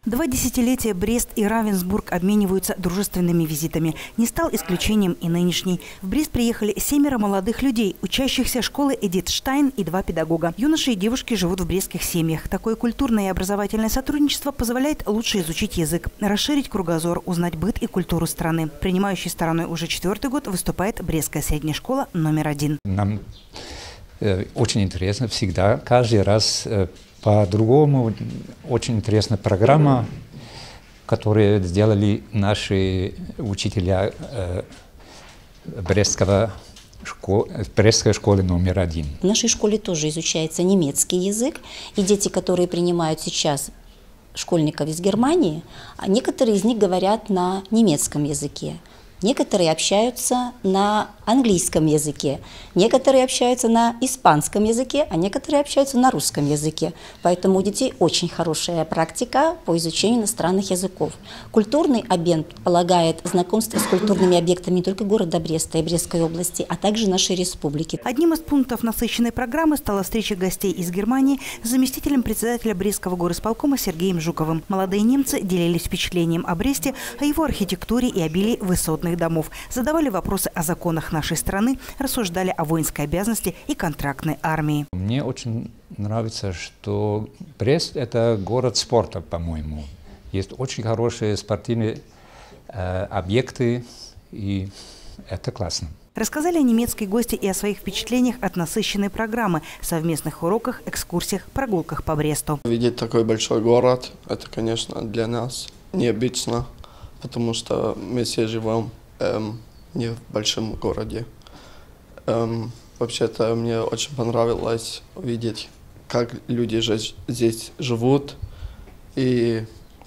2 десятилетия Брест и Равенсбург обмениваются дружественными визитами. Не стал исключением и нынешний. В Брест приехали 7 молодых людей, учащихся школы Эдит Штайн и 2 педагога. Юноши и девушки живут в брестских семьях. Такое культурное и образовательное сотрудничество позволяет лучше изучить язык, расширить кругозор, узнать быт и культуру страны. Принимающей стороной уже 4-й год выступает Брестская средняя школа номер 1. Нам очень интересно всегда, каждый раз по-другому. Очень интересная программа, которую сделали наши учителя Брестской школы номер 1. В нашей школе тоже изучается немецкий язык, и дети, которые принимают сейчас школьников из Германии, некоторые из них говорят на немецком языке. Некоторые общаются на английском языке, некоторые общаются на испанском языке, а некоторые общаются на русском языке. Поэтому у детей очень хорошая практика по изучению иностранных языков. Культурный обмен предполагает знакомство с культурными объектами не только города Бреста и Брестской области, а также нашей республики. Одним из пунктов насыщенной программы стала встреча гостей из Германии с заместителем председателя Брестского горисполкома Сергеем Жуковым. Молодые немцы делились впечатлением о Бресте, о его архитектуре и обилии высотных домов. Задавали вопросы о законах нашей страны, рассуждали о воинской обязанности и контрактной армии. Мне очень нравится, что Брест – это город спорта, по-моему. Есть очень хорошие спортивные объекты, и это классно. Рассказали немецкие гости и о своих впечатлениях от насыщенной программы, совместных уроках, экскурсиях, прогулках по Бресту. Видеть такой большой город – это, конечно, для нас необычно, потому что мы все живем не в большом городе. Вообще-то мне очень понравилось увидеть, как люди здесь живут, и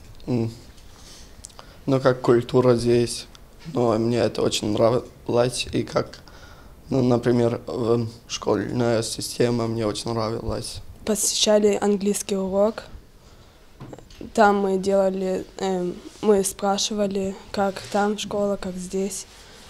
как культура здесь. Но мне это очень нравилось, и как, например, школьная система мне очень нравилась. Посещали английский урок. Там мы спрашивали, как там школа, как здесь.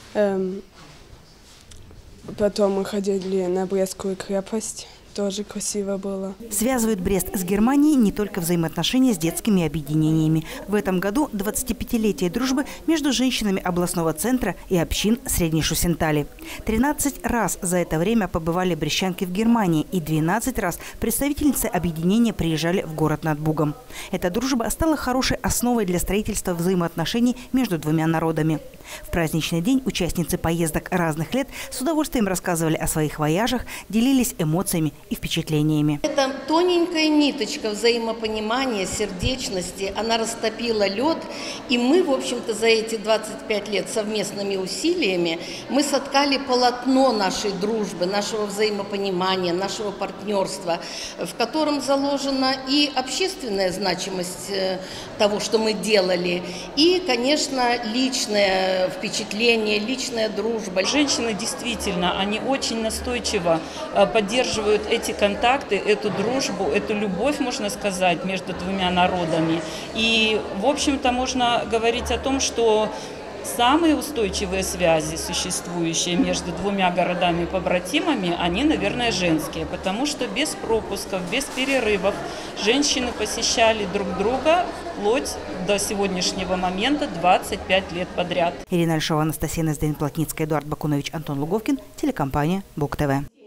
Потом мы ходили на Брестскую крепость. Тоже красиво было. Связывают Брест с Германией не только взаимоотношения с детскими объединениями. В этом году 25-летие дружбы между женщинами областного центра и общин Средней Шусентали. 13 раз за это время побывали брестчанки в Германии, и 12 раз представительницы объединения приезжали в город над Бугом. Эта дружба стала хорошей основой для строительства взаимоотношений между двумя народами. В праздничный день участницы поездок разных лет с удовольствием рассказывали о своих вояжах, делились эмоциями и впечатлениями. Это тоненькая ниточка взаимопонимания, сердечности, она растопила лед, и мы, в общем-то, за эти 25 лет совместными усилиями мы соткали полотно нашей дружбы, нашего взаимопонимания, нашего партнерства, в котором заложена и общественная значимость того, что мы делали, и, конечно, личное впечатление, личная дружба. Женщины действительно, они очень настойчиво поддерживают эти контакты, эту дружбу, эту любовь, можно сказать, между двумя народами. И, в общем-то, можно говорить о том, что самые устойчивые связи, существующие между двумя городами-побратимами, они, наверное, женские, потому что без пропусков, без перерывов женщины посещали друг друга вплоть до сегодняшнего момента 25 лет подряд. Ирина Альшова, Анастасия Незден-Плотницкая, Эдуард Бакунович, Антон Луговкин, телекомпания Буг ТВ.